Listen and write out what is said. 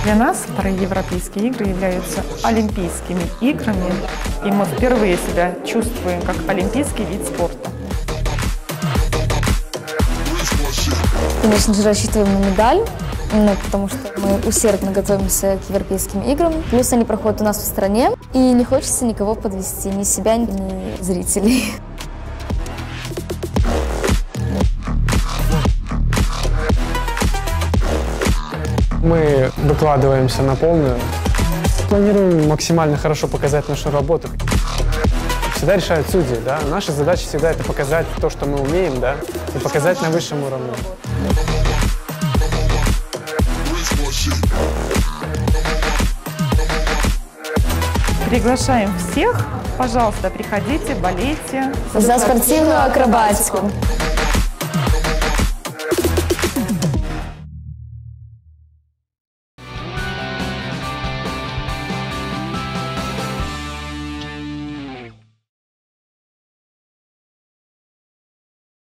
Для нас параевропейские игры являются олимпийскими играми, и мы впервые себя чувствуем как олимпийский вид спорта. Конечно же, рассчитываем на медаль, потому что мы усердно готовимся к европейским играм. Плюс они проходят у нас в стране, и не хочется никого подвести, ни себя, ни зрителей. Мы выкладываемся на полную. Планируем максимально хорошо показать нашу работу. Всегда решают судьи, да? Наша задача всегда это показать то, что мы умеем, да, и показать на высшем уровне. Приглашаем всех, пожалуйста, приходите, болейте. За спортивную акробатику!